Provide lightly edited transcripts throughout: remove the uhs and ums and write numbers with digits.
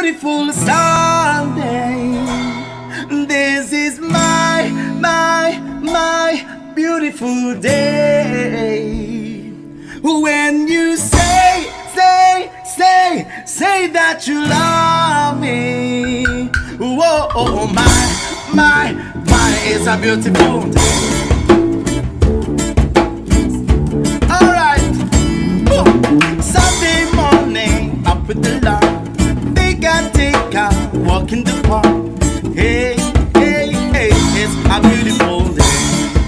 beautiful Sunday. This is my beautiful day. When you say that you love me. Whoa, oh, my, it's a beautiful day. Alright, Sunday morning, up with the Lord. They can take a walk in the park. Hey, it's a beautiful day.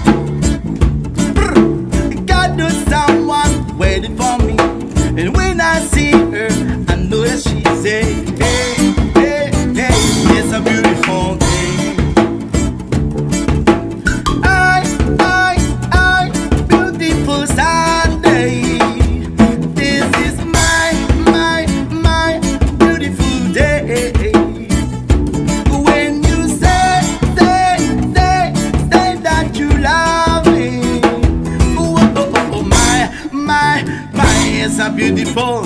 God knows someone waiting for me. And when I see her, I know that she's hey, it's a beautiful day. Beautiful Sunday. This is my beautiful day. When you say that you love me. Oh, my, it's a beautiful.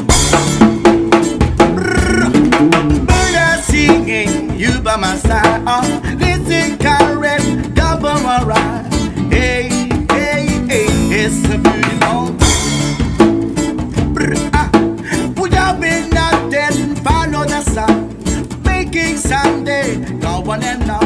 Birds are singing, you by my side. Oh, listen, carrot, double alright. Hey, it's a beautiful. Would have been not dead, follow the sun, making Sunday, go on and on.